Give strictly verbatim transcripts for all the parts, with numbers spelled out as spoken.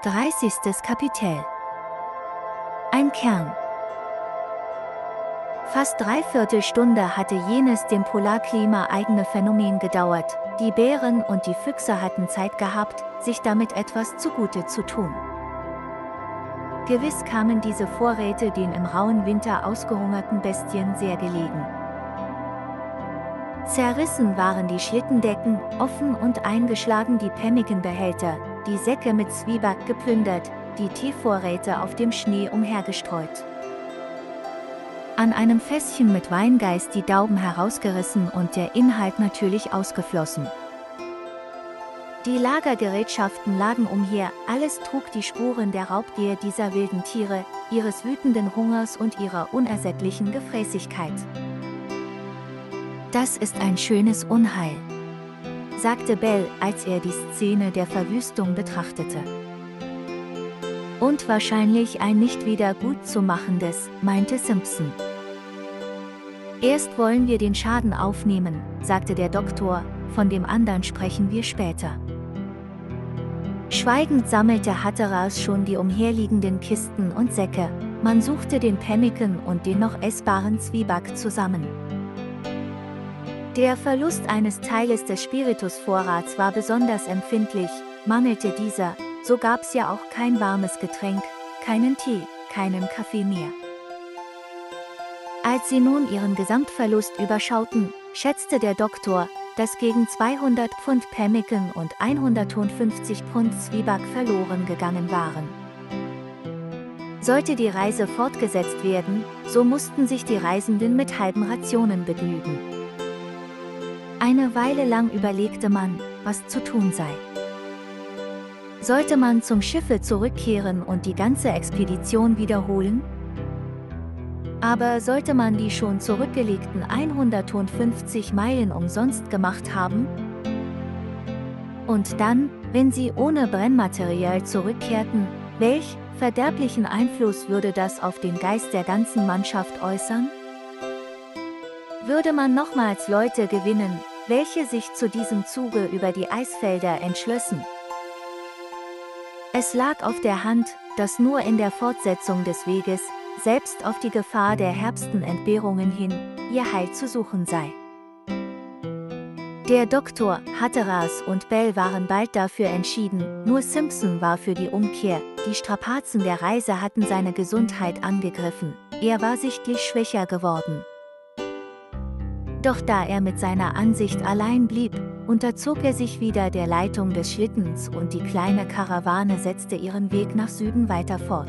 dreißigstes Kapitel. Ein Kern. Fast dreiviertel Stunde hatte jenes dem Polarklima eigene Phänomen gedauert. Die Bären und die Füchse hatten Zeit gehabt, sich damit etwas zugute zu tun. Gewiss kamen diese Vorräte den im rauen Winter ausgehungerten Bestien sehr gelegen. Zerrissen waren die Schlittendecken, offen und eingeschlagen die Pemmicanbehälter, die Säcke mit Zwieback geplündert, die Teevorräte auf dem Schnee umhergestreut. An einem Fässchen mit Weingeist die Dauben herausgerissen und der Inhalt natürlich ausgeflossen. Die Lagergerätschaften lagen umher, alles trug die Spuren der Raubgier dieser wilden Tiere, ihres wütenden Hungers und ihrer unersättlichen Gefräßigkeit. Das ist ein schönes Unheil, sagte Bell, als er die Szene der Verwüstung betrachtete. Und wahrscheinlich ein nicht wieder gut zu machendes, meinte Simpson. Erst wollen wir den Schaden aufnehmen, sagte der Doktor, von dem anderen sprechen wir später. Schweigend sammelte Hatteras schon die umherliegenden Kisten und Säcke, man suchte den Pemmican und den noch essbaren Zwieback zusammen. Der Verlust eines Teiles des Spiritusvorrats war besonders empfindlich, mangelte dieser, so gab's ja auch kein warmes Getränk, keinen Tee, keinen Kaffee mehr. Als sie nun ihren Gesamtverlust überschauten, schätzte der Doktor, dass gegen zweihundert Pfund Pemmican und hundertfünfzig Pfund Zwieback verloren gegangen waren. Sollte die Reise fortgesetzt werden, so mussten sich die Reisenden mit halben Rationen begnügen. Eine Weile lang überlegte man, was zu tun sei. Sollte man zum Schiffe zurückkehren und die ganze Expedition wiederholen? Aber sollte man die schon zurückgelegten hundertfünfzig Meilen umsonst gemacht haben? Und dann, wenn sie ohne Brennmaterial zurückkehrten, welch verderblichen Einfluss würde das auf den Geist der ganzen Mannschaft äußern? Würde man nochmals Leute gewinnen, welche sich zu diesem Zuge über die Eisfelder entschlössen? Es lag auf der Hand, dass nur in der Fortsetzung des Weges, selbst auf die Gefahr der herbsten Entbehrungen hin, ihr Heil zu suchen sei. Der Doktor, Hatteras und Bell waren bald dafür entschieden, nur Simpson war für die Umkehr, die Strapazen der Reise hatten seine Gesundheit angegriffen, er war sichtlich schwächer geworden. Doch da er mit seiner Ansicht allein blieb, unterzog er sich wieder der Leitung des Schlittens und die kleine Karawane setzte ihren Weg nach Süden weiter fort.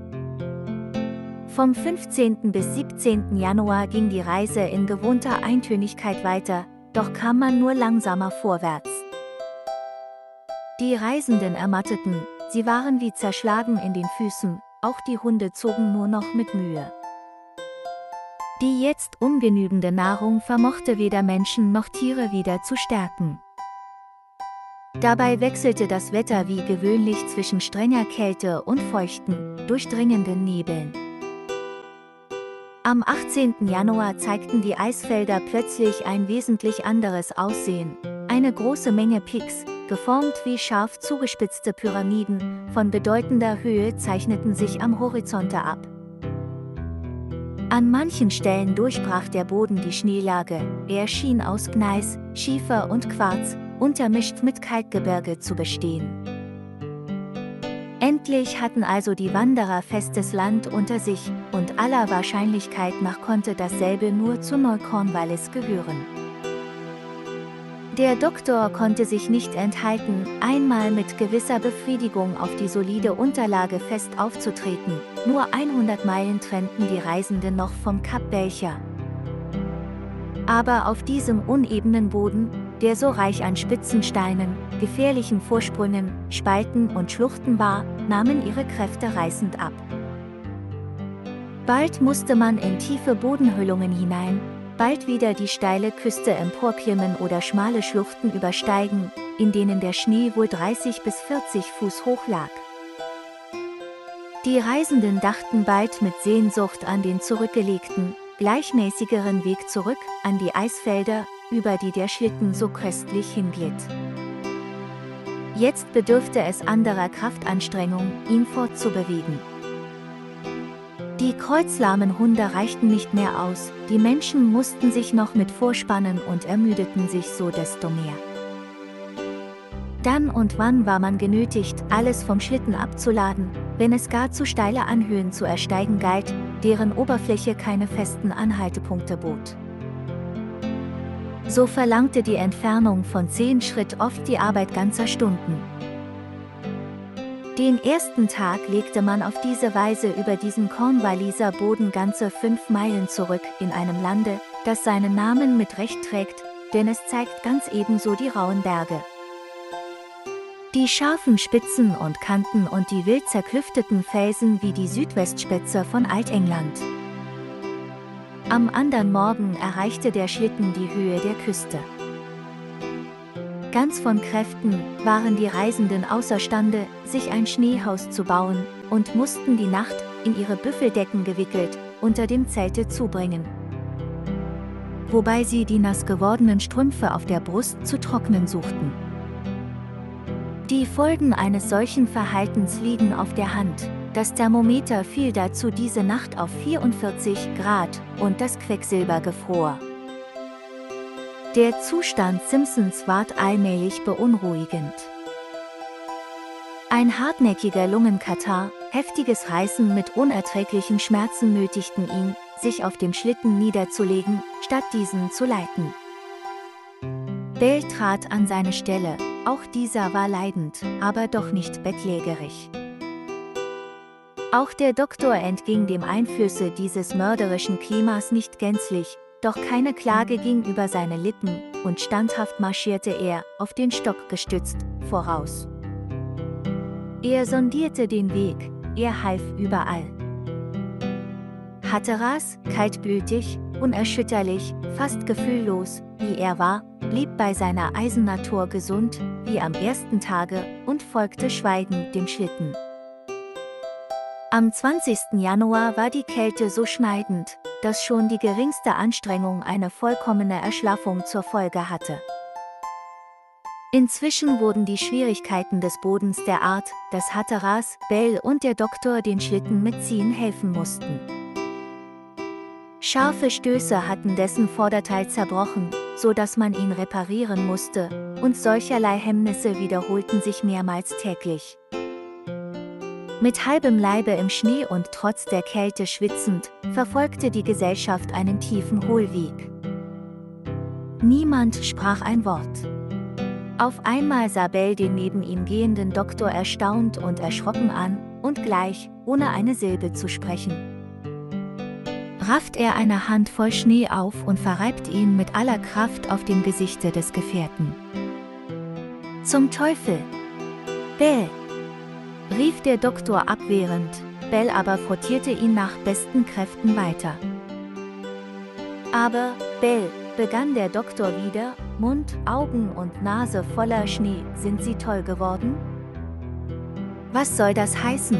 Vom fünfzehnten bis siebzehnten Januar ging die Reise in gewohnter Eintönigkeit weiter, doch kam man nur langsamer vorwärts. Die Reisenden ermatteten, sie waren wie zerschlagen in den Füßen, auch die Hunde zogen nur noch mit Mühe. Die jetzt ungenügende Nahrung vermochte weder Menschen noch Tiere wieder zu stärken. Dabei wechselte das Wetter wie gewöhnlich zwischen strenger Kälte und feuchten, durchdringenden Nebeln. Am achtzehnten Januar zeigten die Eisfelder plötzlich ein wesentlich anderes Aussehen. Eine große Menge Pics, geformt wie scharf zugespitzte Pyramiden, von bedeutender Höhe zeichneten sich am Horizonte ab. An manchen Stellen durchbrach der Boden die Schneelage, er schien aus Gneis, Schiefer und Quarz, untermischt mit Kalkgebirge zu bestehen. Endlich hatten also die Wanderer festes Land unter sich, und aller Wahrscheinlichkeit nach konnte dasselbe nur zu Neu-Cornwallis gehören. Der Doktor konnte sich nicht enthalten, einmal mit gewisser Befriedigung auf die solide Unterlage fest aufzutreten, nur hundert Meilen trennten die Reisenden noch vom Kap Belcher. Aber auf diesem unebenen Boden, der so reich an spitzen Steinen, gefährlichen Vorsprüngen, Spalten und Schluchten war, nahmen ihre Kräfte reißend ab. Bald musste man in tiefe Bodenhöhlungen hinein, bald wieder die steile Küste emporklimmen oder schmale Schluchten übersteigen, in denen der Schnee wohl dreißig bis vierzig Fuß hoch lag. Die Reisenden dachten bald mit Sehnsucht an den zurückgelegten, gleichmäßigeren Weg zurück, an die Eisfelder, über die der Schlitten so köstlich hinglitt. Jetzt bedurfte es anderer Kraftanstrengung, ihn fortzubewegen. Die kreuzlahmen Hunde reichten nicht mehr aus, die Menschen mussten sich noch mit vorspannen und ermüdeten sich so desto mehr. Dann und wann war man genötigt, alles vom Schlitten abzuladen, wenn es gar zu steile Anhöhen zu ersteigen galt, deren Oberfläche keine festen Anhaltepunkte bot. So verlangte die Entfernung von zehn Schritt oft die Arbeit ganzer Stunden. Den ersten Tag legte man auf diese Weise über diesen Cornwalliser Boden ganze fünf Meilen zurück, in einem Lande, das seinen Namen mit Recht trägt, denn es zeigt ganz ebenso die rauen Berge. Die scharfen Spitzen und Kanten und die wild zerklüfteten Felsen wie die Südwestspitze von Altengland. Am andern Morgen erreichte der Schlitten die Höhe der Küste. Ganz von Kräften waren die Reisenden außerstande, sich ein Schneehaus zu bauen, und mussten die Nacht, in ihre Büffeldecken gewickelt, unter dem Zelte zubringen. Wobei sie die nass gewordenen Strümpfe auf der Brust zu trocknen suchten. Die Folgen eines solchen Verhaltens liegen auf der Hand. Das Thermometer fiel dazu diese Nacht auf vierundvierzig Grad und das Quecksilber gefror. Der Zustand Simpsons ward allmählich beunruhigend. Ein hartnäckiger Lungenkatarrh, heftiges Reißen mit unerträglichen Schmerzen nötigten ihn, sich auf dem Schlitten niederzulegen, statt diesen zu leiten. Bell trat an seine Stelle, auch dieser war leidend, aber doch nicht bettlägerig. Auch der Doktor entging dem Einflüsse dieses mörderischen Klimas nicht gänzlich, doch keine Klage ging über seine Lippen, und standhaft marschierte er, auf den Stock gestützt, voraus. Er sondierte den Weg, er half überall. Hatteras, kaltblütig, unerschütterlich, fast gefühllos, wie er war, blieb bei seiner Eisennatur gesund, wie am ersten Tage, und folgte schweigend dem Schlitten. Am zwanzigsten Januar war die Kälte so schneidend, dass schon die geringste Anstrengung eine vollkommene Erschlaffung zur Folge hatte. Inzwischen wurden die Schwierigkeiten des Bodens der Art, dass Hatteras, Bell und der Doktor den Schlitten mitziehen helfen mussten. Scharfe Stöße hatten dessen Vorderteil zerbrochen, so dass man ihn reparieren musste, und solcherlei Hemmnisse wiederholten sich mehrmals täglich. Mit halbem Leibe im Schnee und trotz der Kälte schwitzend, verfolgte die Gesellschaft einen tiefen Hohlweg. Niemand sprach ein Wort. Auf einmal sah Bell den neben ihm gehenden Doktor erstaunt und erschrocken an, und gleich, ohne eine Silbe zu sprechen, rafft er eine Handvoll Schnee auf und verreibt ihn mit aller Kraft auf dem Gesichte des Gefährten. »Zum Teufel! Bell!« rief der Doktor abwehrend, Bell aber frottierte ihn nach besten Kräften weiter. »Aber, Bell«, begann der Doktor wieder, Mund, Augen und Nase voller Schnee, »sind Sie toll geworden?« »Was soll das heißen?«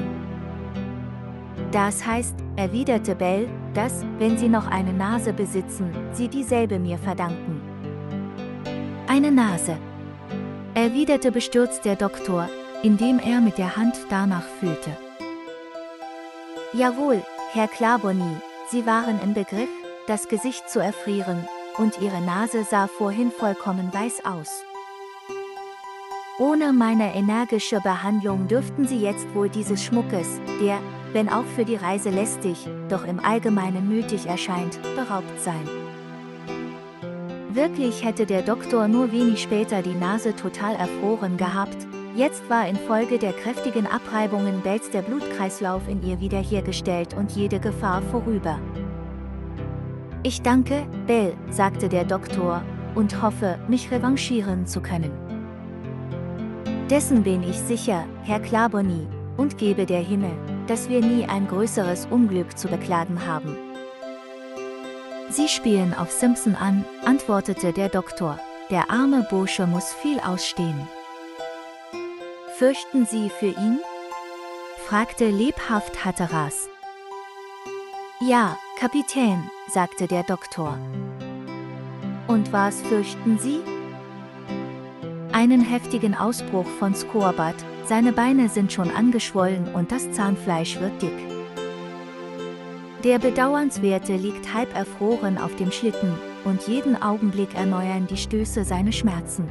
»Das heißt«, erwiderte Bell, »dass, wenn Sie noch eine Nase besitzen, Sie dieselbe mir verdanken.« »Eine Nase«, erwiderte bestürzt der Doktor, indem er mit der Hand danach fühlte. »Jawohl, Herr Clarboni, Sie waren im Begriff, das Gesicht zu erfrieren, und Ihre Nase sah vorhin vollkommen weiß aus. Ohne meine energische Behandlung dürften Sie jetzt wohl dieses Schmuckes, der, wenn auch für die Reise lästig, doch im Allgemeinen nötig erscheint, beraubt sein.« Wirklich hätte der Doktor nur wenig später die Nase total erfroren gehabt, jetzt war infolge der kräftigen Abreibungen Bells der Blutkreislauf in ihr wiederhergestellt und jede Gefahr vorüber. »Ich danke, Bell«, sagte der Doktor, »und hoffe, mich revanchieren zu können. Dessen bin ich sicher, Herr Clarboni, und gebe der Himmel, dass wir nie ein größeres Unglück zu beklagen haben.« »Sie spielen auf Simpson an«, antwortete der Doktor, »der arme Bursche muss viel ausstehen.« »Fürchten Sie für ihn?« fragte lebhaft Hatteras. »Ja, Kapitän«, sagte der Doktor. »Und was fürchten Sie?« Einen heftigen Ausbruch von Scorbat, seine Beine sind schon angeschwollen und das Zahnfleisch wird dick. Der Bedauernswerte liegt halb erfroren auf dem Schlitten, und jeden Augenblick erneuern die Stöße seine Schmerzen.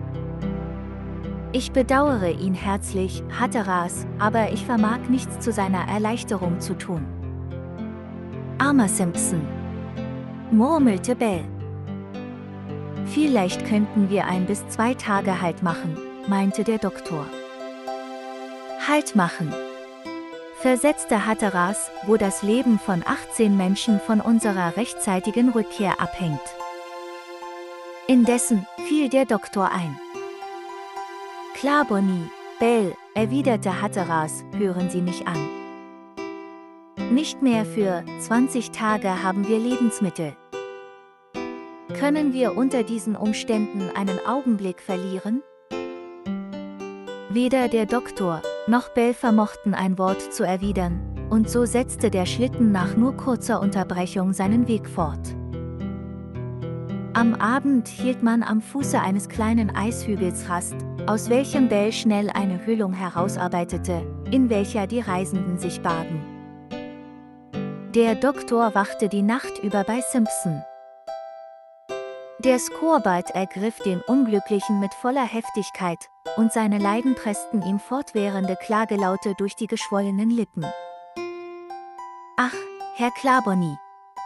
Ich bedauere ihn herzlich, Hatteras, aber ich vermag nichts zu seiner Erleichterung zu tun. Armer Simpson, murmelte Bell. Vielleicht könnten wir ein bis zwei Tage Halt machen, meinte der Doktor. Halt machen, versetzte Hatteras, wo das Leben von achtzehn Menschen von unserer rechtzeitigen Rückkehr abhängt. Indessen fiel der Doktor ein. Klar, Bonnie, Bell, erwiderte Hatteras, hören Sie mich an. Nicht mehr für zwanzig Tage haben wir Lebensmittel. Können wir unter diesen Umständen einen Augenblick verlieren? Weder der Doktor noch Bell vermochten ein Wort zu erwidern, und so setzte der Schlitten nach nur kurzer Unterbrechung seinen Weg fort. Am Abend hielt man am Fuße eines kleinen Eishügels Rast, aus welchem Bell schnell eine Höhlung herausarbeitete, in welcher die Reisenden sich bargen. Der Doktor wachte die Nacht über bei Simpson. Der Scorbat ergriff den Unglücklichen mit voller Heftigkeit, und seine Leiden pressten ihm fortwährende Klagelaute durch die geschwollenen Lippen. Ach, Herr Clarbonny!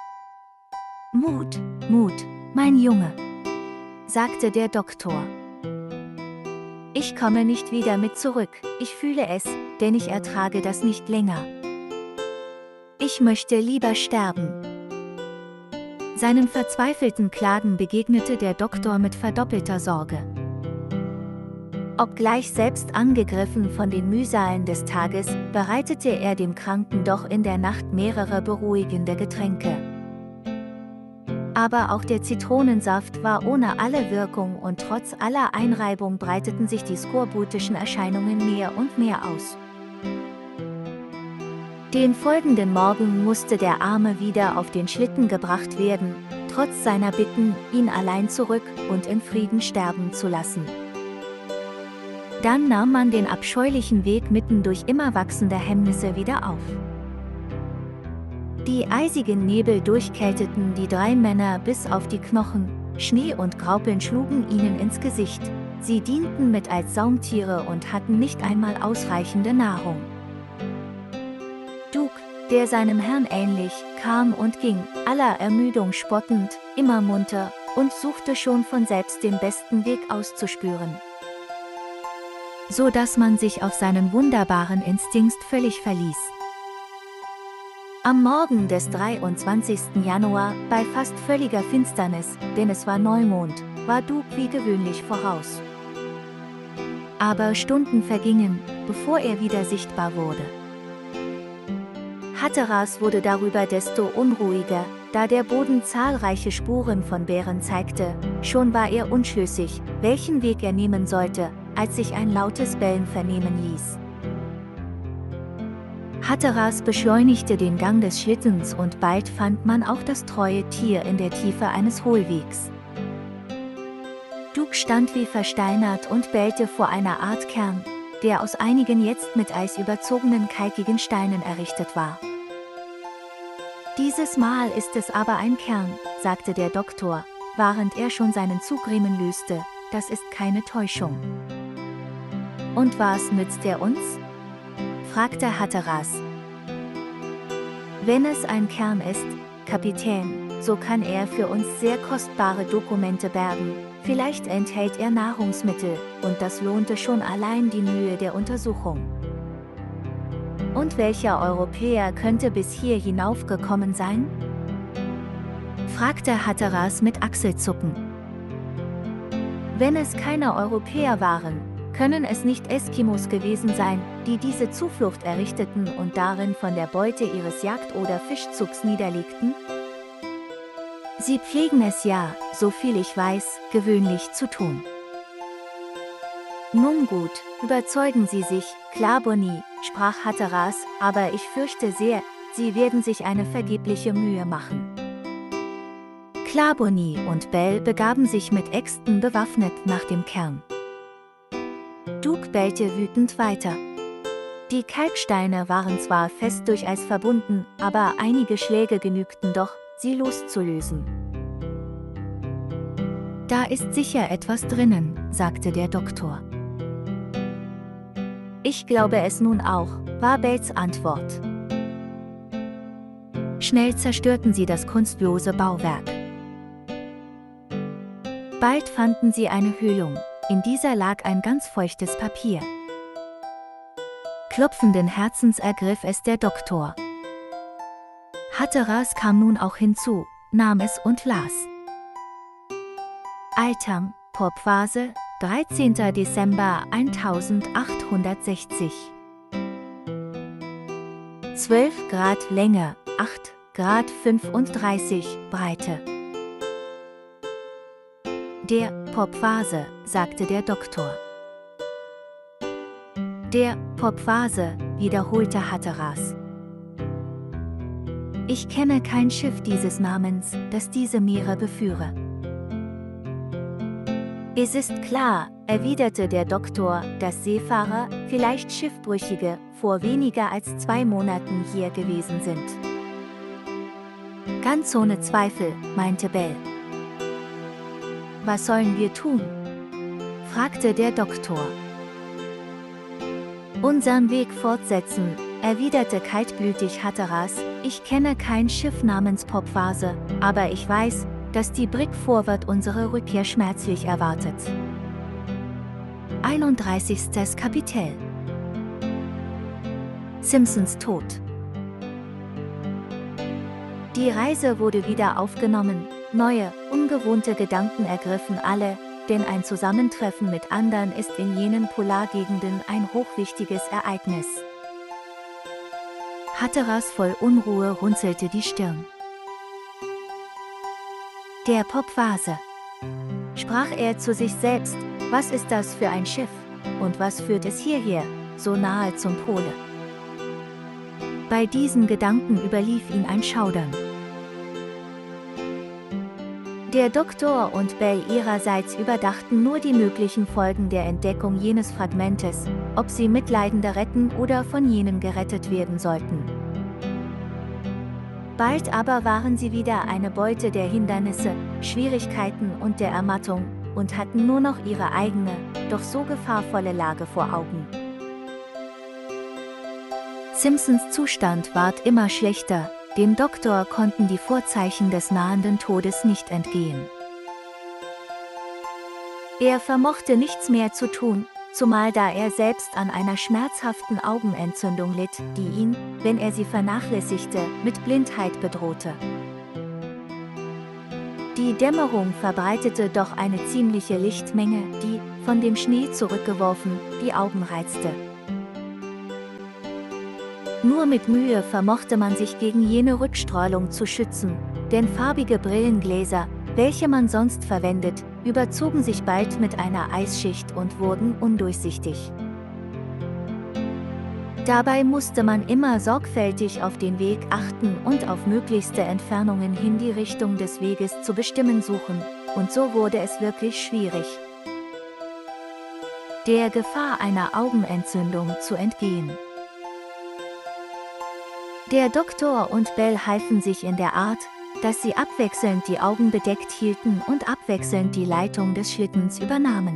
Mut, Mut, mein Junge, sagte der Doktor. Ich komme nicht wieder mit zurück, ich fühle es, denn ich ertrage das nicht länger. Ich möchte lieber sterben. Seinen verzweifelten Klagen begegnete der Doktor mit verdoppelter Sorge. Obgleich selbst angegriffen von den Mühsalen des Tages, bereitete er dem Kranken doch in der Nacht mehrere beruhigende Getränke. Aber auch der Zitronensaft war ohne alle Wirkung, und trotz aller Einreibung breiteten sich die skorbutischen Erscheinungen mehr und mehr aus. Den folgenden Morgen musste der Arme wieder auf den Schlitten gebracht werden, trotz seiner Bitten, ihn allein zurück und in Frieden sterben zu lassen. Dann nahm man den abscheulichen Weg mitten durch immer wachsende Hemmnisse wieder auf. Die eisigen Nebel durchkälteten die drei Männer bis auf die Knochen, Schnee und Graupeln schlugen ihnen ins Gesicht, sie dienten mit als Saumtiere und hatten nicht einmal ausreichende Nahrung. Duke, der seinem Herrn ähnlich, kam und ging, aller Ermüdung spottend, immer munter, und suchte schon von selbst den besten Weg auszuspüren, so dass man sich auf seinen wunderbaren Instinkt völlig verließ. Am Morgen des dreiundzwanzigsten Januar, bei fast völliger Finsternis, denn es war Neumond, war Duke wie gewöhnlich voraus. Aber Stunden vergingen, bevor er wieder sichtbar wurde. Hatteras wurde darüber desto unruhiger, da der Boden zahlreiche Spuren von Bären zeigte. Schon war er unschlüssig, welchen Weg er nehmen sollte, als sich ein lautes Bellen vernehmen ließ. Hatteras beschleunigte den Gang des Schlittens, und bald fand man auch das treue Tier in der Tiefe eines Hohlwegs. Duke stand wie versteinert und bellte vor einer Art Kern, der aus einigen jetzt mit Eis überzogenen kalkigen Steinen errichtet war. Dieses Mal ist es aber ein Kern, sagte der Doktor, während er schon seinen Zugriemen löste, das ist keine Täuschung. Und was nützt er uns? Fragte Hatteras. Wenn es ein Kern ist, Kapitän, so kann er für uns sehr kostbare Dokumente bergen, vielleicht enthält er Nahrungsmittel, und das lohnte schon allein die Mühe der Untersuchung. Und welcher Europäer könnte bis hier hinaufgekommen sein? Fragte Hatteras mit Achselzucken. Wenn es keine Europäer waren, können es nicht Eskimos gewesen sein, die diese Zuflucht errichteten und darin von der Beute ihres Jagd- oder Fischzugs niederlegten? Sie pflegen es ja, so viel ich weiß, gewöhnlich zu tun. Nun gut, überzeugen Sie sich, Clarbonny, sprach Hatteras, aber ich fürchte sehr, Sie werden sich eine vergebliche Mühe machen. Clarbonny und Bell begaben sich mit Äxten bewaffnet nach dem Kern. Duke bellte wütend weiter. Die Kalksteine waren zwar fest durch Eis verbunden, aber einige Schläge genügten doch, sie loszulösen. Da ist sicher etwas drinnen, sagte der Doktor. Ich glaube es nun auch, war Bells Antwort. Schnell zerstörten sie das kunstlose Bauwerk. Bald fanden sie eine Höhlung, in dieser lag ein ganz feuchtes Papier. Klopfenden Herzens ergriff es der Doktor. Hatteras kam nun auch hinzu, nahm es und las. Altam, Popvase, dreizehnter Dezember eintausendachthundertsechzig. zwölf Grad Länge, acht Grad fünfunddreißig Breite. Der Popvase, sagte der Doktor. Der Popvase, wiederholte Hatteras. Ich kenne kein Schiff dieses Namens, das diese Meere beführe. Es ist klar, erwiderte der Doktor, dass Seefahrer, vielleicht Schiffbrüchige, vor weniger als zwei Monaten hier gewesen sind. Ganz ohne Zweifel, meinte Bell. Was sollen wir tun? Fragte der Doktor. Unseren Weg fortsetzen, erwiderte kaltblütig Hatteras. Ich kenne kein Schiff namens Popvase, aber ich weiß, dass die Brig Forward unsere Rückkehr schmerzlich erwartet. einunddreißigstes Kapitel. Simpsons Tod. Die Reise wurde wieder aufgenommen, neue, ungewohnte Gedanken ergriffen alle, denn ein Zusammentreffen mit anderen ist in jenen Polargegenden ein hochwichtiges Ereignis. Hatteras voll Unruhe runzelte die Stirn. Der Popvase. Sprach er zu sich selbst, was ist das für ein Schiff, und was führt es hierher, so nahe zum Pole? Bei diesen Gedanken überlief ihn ein Schaudern. Der Doktor und Bell ihrerseits überdachten nur die möglichen Folgen der Entdeckung jenes Fragmentes, ob sie Mitleidende retten oder von jenen gerettet werden sollten. Bald aber waren sie wieder eine Beute der Hindernisse, Schwierigkeiten und der Ermattung und hatten nur noch ihre eigene, doch so gefahrvolle Lage vor Augen. Simpsons Zustand ward immer schlechter, dem Doktor konnten die Vorzeichen des nahenden Todes nicht entgehen. Er vermochte nichts mehr zu tun, zumal da er selbst an einer schmerzhaften Augenentzündung litt, die ihn, wenn er sie vernachlässigte, mit Blindheit bedrohte. Die Dämmerung verbreitete doch eine ziemliche Lichtmenge, die, von dem Schnee zurückgeworfen, die Augen reizte. Nur mit Mühe vermochte man sich gegen jene Rückstrahlung zu schützen, denn farbige Brillengläser, welche man sonst verwendet, überzogen sich bald mit einer Eisschicht und wurden undurchsichtig. Dabei musste man immer sorgfältig auf den Weg achten und auf möglichste Entfernungen hin die Richtung des Weges zu bestimmen suchen, und so wurde es wirklich schwierig, der Gefahr einer Augenentzündung zu entgehen. Der Doktor und Bell halfen sich in der Art, dass sie abwechselnd die Augen bedeckt hielten und abwechselnd die Leitung des Schlittens übernahmen.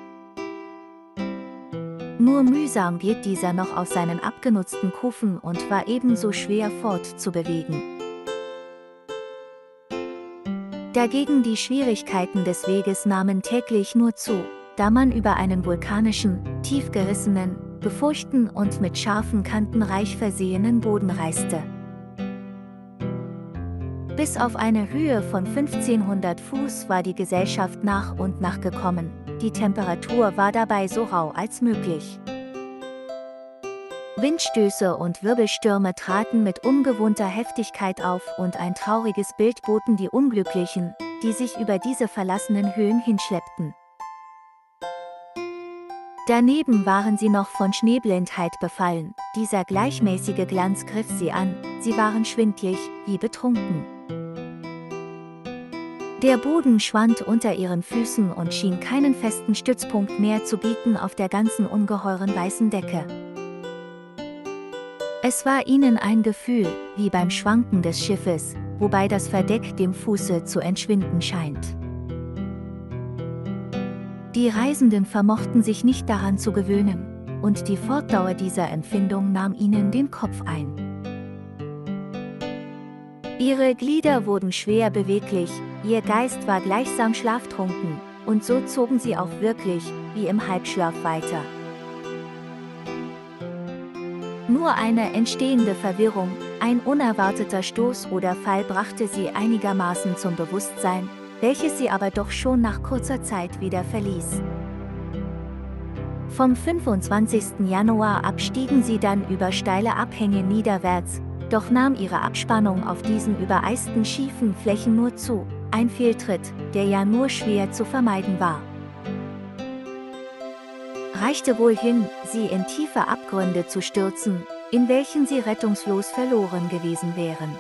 Nur mühsam glitt dieser noch aus seinen abgenutzten Kufen und war ebenso schwer fortzubewegen. Dagegen die Schwierigkeiten des Weges nahmen täglich nur zu, da man über einen vulkanischen, tief gerissenen, befurchten und mit scharfen Kanten reich versehenen Boden reiste. Bis auf eine Höhe von fünfzehnhundert Fuß war die Gesellschaft nach und nach gekommen, die Temperatur war dabei so rau als möglich. Windstöße und Wirbelstürme traten mit ungewohnter Heftigkeit auf und ein trauriges Bild boten die Unglücklichen, die sich über diese verlassenen Höhen hinschleppten. Daneben waren sie noch von Schneeblindheit befallen, dieser gleichmäßige Glanz griff sie an, sie waren schwindlig, wie betrunken. Der Boden schwand unter ihren Füßen und schien keinen festen Stützpunkt mehr zu bieten auf der ganzen ungeheuren weißen Decke. Es war ihnen ein Gefühl, wie beim Schwanken des Schiffes, wobei das Verdeck dem Fuße zu entschwinden scheint. Die Reisenden vermochten sich nicht daran zu gewöhnen, und die Fortdauer dieser Empfindung nahm ihnen den Kopf ein. Ihre Glieder wurden schwer beweglich, ihr Geist war gleichsam schlaftrunken, und so zogen sie auch wirklich, wie im Halbschlaf weiter. Nur eine entstehende Verwirrung, ein unerwarteter Stoß oder Fall brachte sie einigermaßen zum Bewusstsein, welches sie aber doch schon nach kurzer Zeit wieder verließ. Vom fünfundzwanzigsten Januar ab stiegen sie dann über steile Abhänge niederwärts, doch nahm ihre Abspannung auf diesen übereisten schiefen Flächen nur zu, ein Fehltritt, der ja nur schwer zu vermeiden war. Reichte wohl hin, sie in tiefe Abgründe zu stürzen, in welchen sie rettungslos verloren gewesen wären.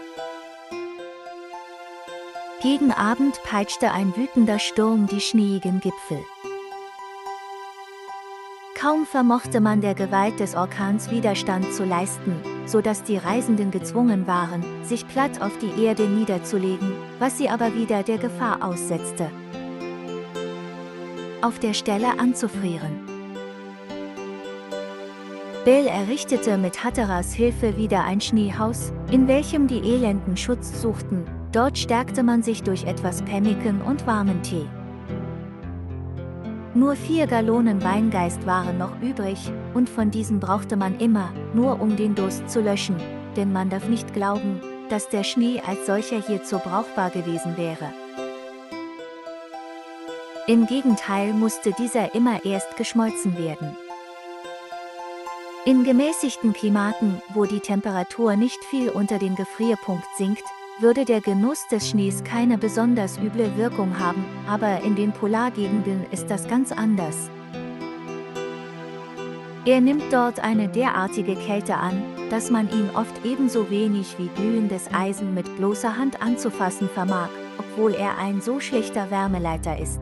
Gegen Abend peitschte ein wütender Sturm die schneeigen Gipfel. Kaum vermochte man der Gewalt des Orkans Widerstand zu leisten, so dass die Reisenden gezwungen waren, sich platt auf die Erde niederzulegen, was sie aber wieder der Gefahr aussetzte, auf der Stelle anzufrieren. Bel errichtete mit Hatteras Hilfe wieder ein Schneehaus, in welchem die Elenden Schutz suchten. Dort stärkte man sich durch etwas Pemmican und warmen Tee. Nur vier Gallonen Weingeist waren noch übrig, und von diesen brauchte man immer, nur um den Durst zu löschen, denn man darf nicht glauben, dass der Schnee als solcher hierzu brauchbar gewesen wäre. Im Gegenteil musste dieser immer erst geschmolzen werden. In gemäßigten Klimaten, wo die Temperatur nicht viel unter den Gefrierpunkt sinkt, würde der Genuss des Schnees keine besonders üble Wirkung haben, aber in den Polargegenden ist das ganz anders. Er nimmt dort eine derartige Kälte an, dass man ihn oft ebenso wenig wie glühendes Eisen mit bloßer Hand anzufassen vermag, obwohl er ein so schlechter Wärmeleiter ist.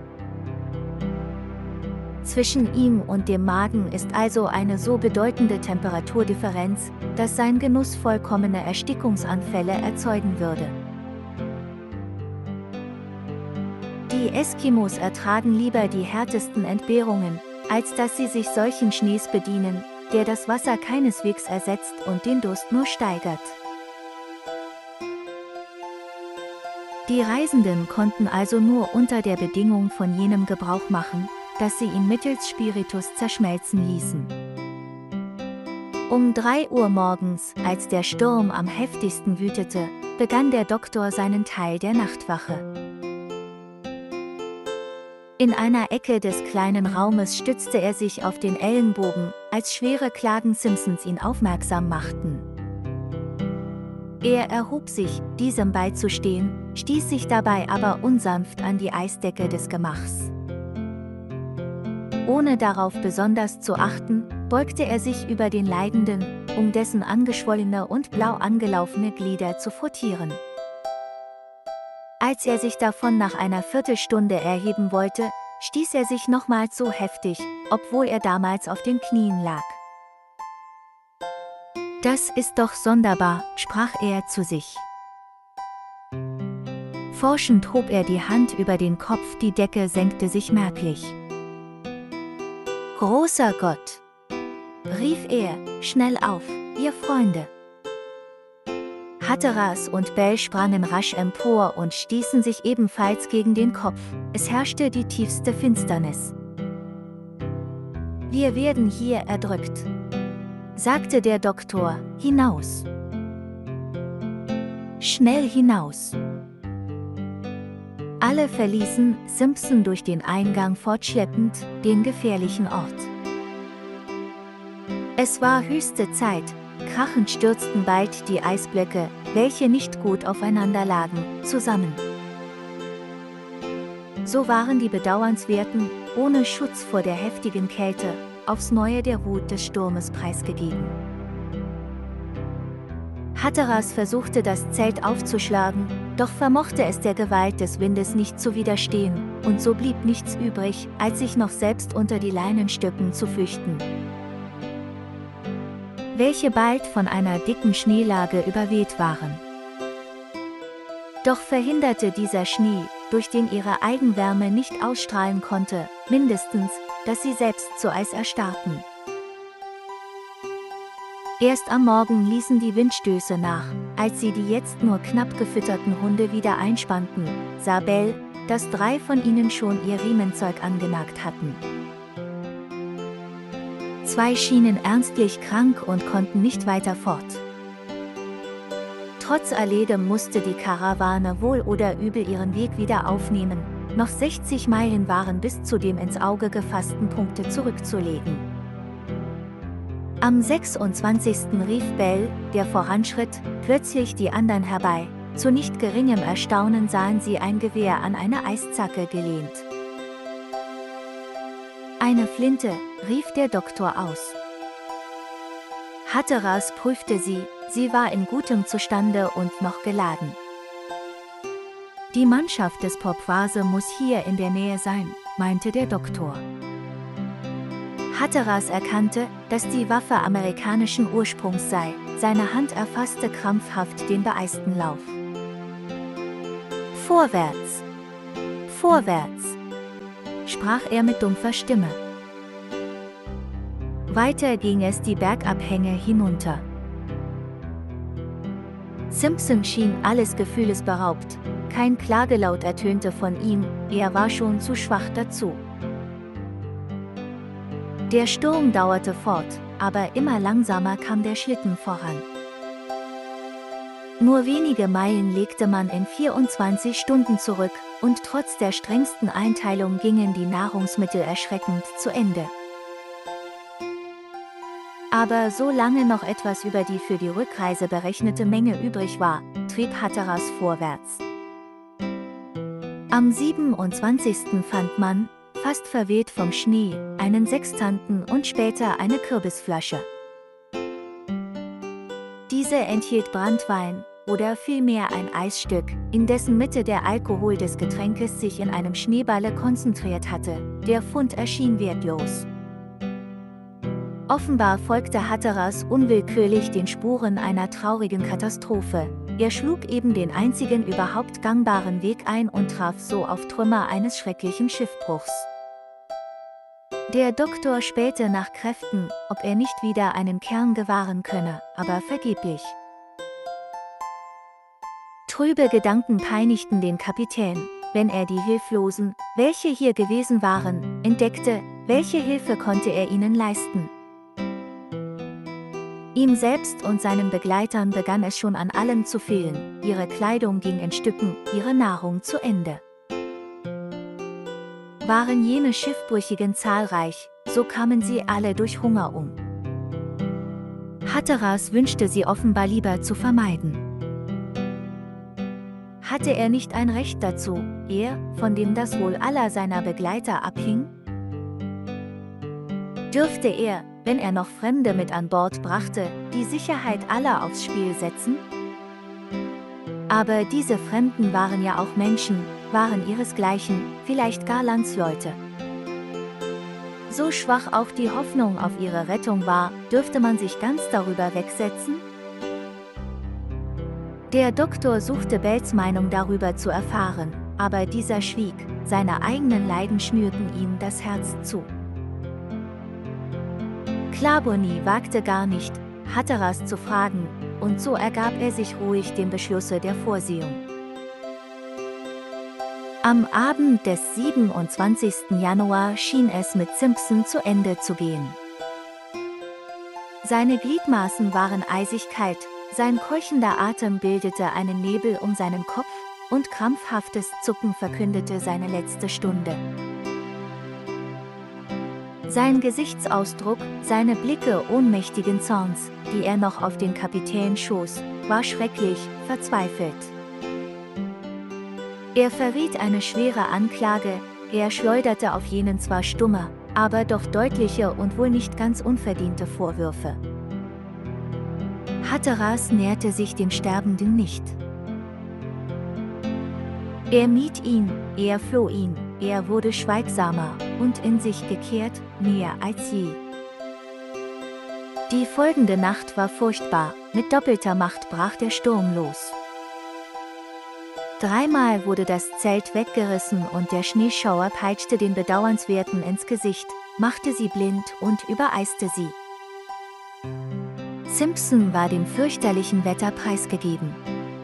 Zwischen ihm und dem Magen ist also eine so bedeutende Temperaturdifferenz, dass sein Genuss vollkommene Erstickungsanfälle erzeugen würde. Die Eskimos ertragen lieber die härtesten Entbehrungen, als dass sie sich solchen Schnees bedienen, der das Wasser keineswegs ersetzt und den Durst nur steigert. Die Reisenden konnten also nur unter der Bedingung von jenem Gebrauch machen, dass sie ihn mittels Spiritus zerschmelzen ließen. Um drei Uhr morgens, als der Sturm am heftigsten wütete, begann der Doktor seinen Teil der Nachtwache. In einer Ecke des kleinen Raumes stützte er sich auf den Ellenbogen, als schwere Klagen Simpsons ihn aufmerksam machten. Er erhob sich, diesem beizustehen, stieß sich dabei aber unsanft an die Eisdecke des Gemachs. Ohne darauf besonders zu achten, beugte er sich über den Leidenden, um dessen angeschwollene und blau angelaufene Glieder zu frottieren. Als er sich davon nach einer Viertelstunde erheben wollte, stieß er sich nochmals so heftig, obwohl er damals auf den Knien lag. »Das ist doch sonderbar«, sprach er zu sich. Forschend hob er die Hand über den Kopf, die Decke senkte sich merklich. »Großer Gott«, rief er, schnell auf, »ihr Freunde!« Hatteras und Bel sprangen rasch empor und stießen sich ebenfalls gegen den Kopf, es herrschte die tiefste Finsternis. »Wir werden hier erdrückt«, sagte der Doktor, »hinaus! Schnell hinaus!« Alle verließen, Simpson durch den Eingang fortschleppend, den gefährlichen Ort. Es war höchste Zeit, krachend stürzten bald die Eisblöcke, welche nicht gut aufeinander lagen, zusammen. So waren die Bedauernswerten, ohne Schutz vor der heftigen Kälte, aufs Neue der Wut des Sturmes preisgegeben. Hatteras versuchte das Zelt aufzuschlagen, Doch vermochte es der Gewalt des Windes nicht zu widerstehen, und so blieb nichts übrig, als sich noch selbst unter die Leinenstücken zu flüchten, welche bald von einer dicken Schneelage überweht waren. Doch verhinderte dieser Schnee, durch den ihre Eigenwärme nicht ausstrahlen konnte, mindestens, dass sie selbst zu Eis erstarrten. Erst am Morgen ließen die Windstöße nach, als sie die jetzt nur knapp gefütterten Hunde wieder einspannten, sah Belle, dass drei von ihnen schon ihr Riemenzeug angenagt hatten. Zwei schienen ernstlich krank und konnten nicht weiter fort. Trotz alledem musste die Karawane wohl oder übel ihren Weg wieder aufnehmen, noch sechzig Meilen waren bis zu dem ins Auge gefassten Punkte zurückzulegen. Am sechsundzwanzigsten rief Belle, der voranschritt, plötzlich die anderen herbei. Zu nicht geringem Erstaunen sahen sie ein Gewehr an eine Eiszacke gelehnt. Eine Flinte, rief der Doktor aus. Hatteras prüfte sie, sie war in gutem Zustande und noch geladen. Die Mannschaft des Popvase muss hier in der Nähe sein, meinte der Doktor. Hatteras erkannte, dass die Waffe amerikanischen Ursprungs sei, seine Hand erfasste krampfhaft den beeisten Lauf. Vorwärts! Vorwärts! Sprach er mit dumpfer Stimme. Weiter ging es die Bergabhänge hinunter. Simpson schien alles Gefühles beraubt, kein Klagelaut ertönte von ihm, er war schon zu schwach dazu. Der Sturm dauerte fort, aber immer langsamer kam der Schlitten voran. Nur wenige Meilen legte man in vierundzwanzig Stunden zurück, und trotz der strengsten Einteilung gingen die Nahrungsmittel erschreckend zu Ende. Aber solange noch etwas über die für die Rückreise berechnete Menge übrig war, trieb Hatteras vorwärts. Am siebenundzwanzigsten fand man, fast verweht vom Schnee, einen Sextanten und später eine Kürbisflasche. Diese enthielt Branntwein, oder vielmehr ein Eisstück, in dessen Mitte der Alkohol des Getränkes sich in einem Schneeballe konzentriert hatte. Der Fund erschien wertlos. Offenbar folgte Hatteras unwillkürlich den Spuren einer traurigen Katastrophe. Er schlug eben den einzigen überhaupt gangbaren Weg ein und traf so auf Trümmer eines schrecklichen Schiffbruchs. Der Doktor spähte nach Kräften, ob er nicht wieder einen Kern gewahren könne, aber vergeblich. Trübe Gedanken peinigten den Kapitän, wenn er die Hilflosen, welche hier gewesen waren, entdeckte, welche Hilfe konnte er ihnen leisten. Ihm selbst und seinen Begleitern begann es schon an allem zu fehlen, ihre Kleidung ging in Stücken, ihre Nahrung zu Ende. Waren jene Schiffbrüchigen zahlreich, so kamen sie alle durch Hunger um. Hatteras wünschte sie offenbar lieber zu vermeiden. Hatte er nicht ein Recht dazu, er, von dem das Wohl aller seiner Begleiter abhing? Dürfte er, wenn er noch Fremde mit an Bord brachte, die Sicherheit aller aufs Spiel setzen? Aber diese Fremden waren ja auch Menschen, waren ihresgleichen, vielleicht gar Landsleute. So schwach auch die Hoffnung auf ihre Rettung war, dürfte man sich ganz darüber wegsetzen? Der Doktor suchte Belles Meinung darüber zu erfahren, aber dieser schwieg, seine eigenen Leiden schnürten ihm das Herz zu. Clawbonny wagte gar nicht, Hatteras zu fragen, und so ergab er sich ruhig dem Beschlusse der Vorsehung. Am Abend des siebenundzwanzigsten Januar schien es mit Simpson zu Ende zu gehen. Seine Gliedmaßen waren eisig kalt, sein keuchender Atem bildete einen Nebel um seinen Kopf, und krampfhaftes Zucken verkündete seine letzte Stunde. Sein Gesichtsausdruck, seine Blicke ohnmächtigen Zorns, die er noch auf den Kapitän schoss, war schrecklich, verzweifelt. Er verriet eine schwere Anklage, er schleuderte auf jenen zwar stumme, aber doch deutliche und wohl nicht ganz unverdiente Vorwürfe. Hatteras näherte sich dem Sterbenden nicht. Er mied ihn, er floh ihn, er wurde schweigsamer und in sich gekehrt, mehr als je. Die folgende Nacht war furchtbar, mit doppelter Macht brach der Sturm los. Dreimal wurde das Zelt weggerissen und der Schneeschauer peitschte den Bedauernswerten ins Gesicht, machte sie blind und übereiste sie. Simpson war dem fürchterlichen Wetter preisgegeben.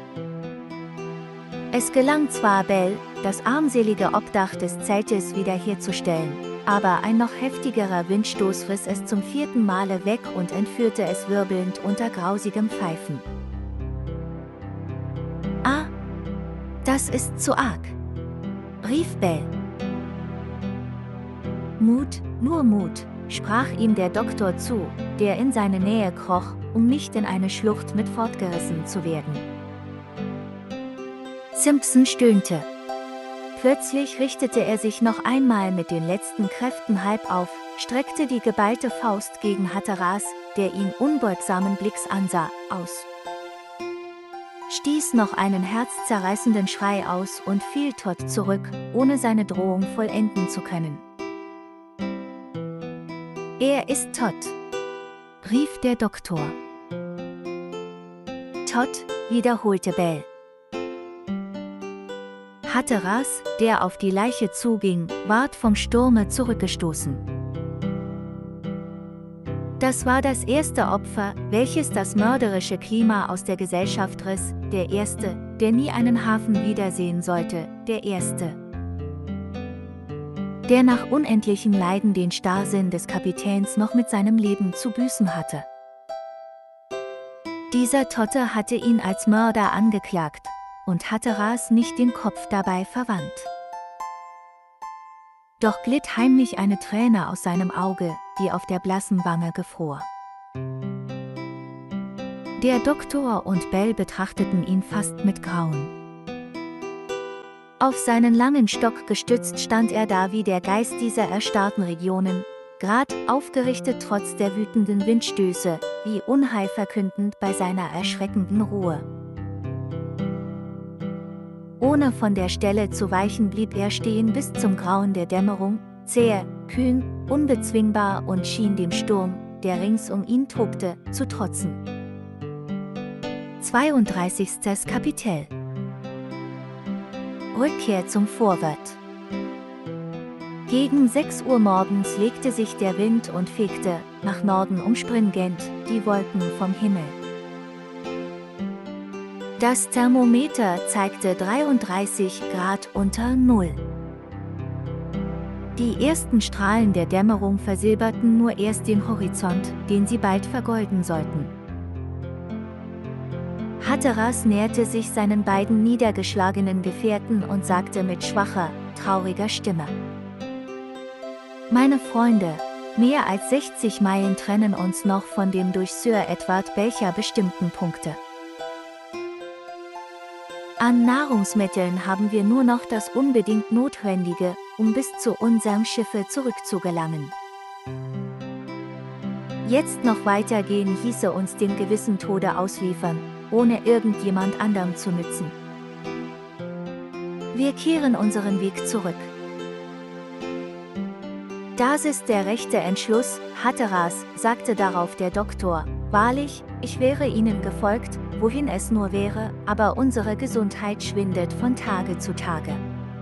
Es gelang zwar Bell, das armselige Obdach des Zeltes wiederherzustellen, aber ein noch heftigerer Windstoß riss es zum vierten Male weg und entführte es wirbelnd unter grausigem Pfeifen. »Ah, das ist zu arg«, rief Bell. »Mut, nur Mut«, sprach ihm der Doktor zu, der in seine Nähe kroch, um nicht in eine Schlucht mit fortgerissen zu werden. Simpson stöhnte. Plötzlich richtete er sich noch einmal mit den letzten Kräften halb auf, streckte die geballte Faust gegen Hatteras, der ihn unbeugsamen Blicks ansah, aus. Stieß noch einen herzzerreißenden Schrei aus und fiel Todd zurück, ohne seine Drohung vollenden zu können. »Er ist Todd«, rief der Doktor. »Todd«, wiederholte Bell. Hatteras, der auf die Leiche zuging, ward vom Sturme zurückgestoßen. Das war das erste Opfer, welches das mörderische Klima aus der Gesellschaft riss, der erste, der nie einen Hafen wiedersehen sollte, der erste, der nach unendlichen Leiden den Starrsinn des Kapitäns noch mit seinem Leben zu büßen hatte. Dieser Totte hatte ihn als Mörder angeklagt, und Hatteras nicht den Kopf dabei verwandt. Doch glitt heimlich eine Träne aus seinem Auge, die auf der blassen Wange gefror. Der Doktor und Bell betrachteten ihn fast mit Grauen. Auf seinen langen Stock gestützt stand er da wie der Geist dieser erstarrten Regionen, grad aufgerichtet trotz der wütenden Windstöße, wie Unheil verkündend bei seiner erschreckenden Ruhe. Ohne von der Stelle zu weichen blieb er stehen bis zum Grauen der Dämmerung, zäh, kühn, unbezwingbar und schien dem Sturm, der rings um ihn tobte, zu trotzen. zweiunddreißigstes Kapitel. Rückkehr zum Vorwort. Gegen sechs Uhr morgens legte sich der Wind und fegte, nach Norden umspringend, die Wolken vom Himmel. Das Thermometer zeigte dreiunddreißig Grad unter Null. Die ersten Strahlen der Dämmerung versilberten nur erst den Horizont, den sie bald vergolden sollten. Hatteras näherte sich seinen beiden niedergeschlagenen Gefährten und sagte mit schwacher, trauriger Stimme: »Meine Freunde, mehr als sechzig Meilen trennen uns noch von dem durch Sir Edward Belcher bestimmten Punkte. An Nahrungsmitteln haben wir nur noch das unbedingt Notwendige, um bis zu unserem Schiffe zurückzugelangen. Jetzt noch weitergehen hieße uns dem gewissen Tode ausliefern, ohne irgendjemand anderem zu nützen. Wir kehren unseren Weg zurück. Das ist der rechte Entschluss, Hatteras, sagte darauf der Doktor. Wahrlich, ich wäre Ihnen gefolgt, wohin es nur wäre, aber unsere Gesundheit schwindet von Tage zu Tage.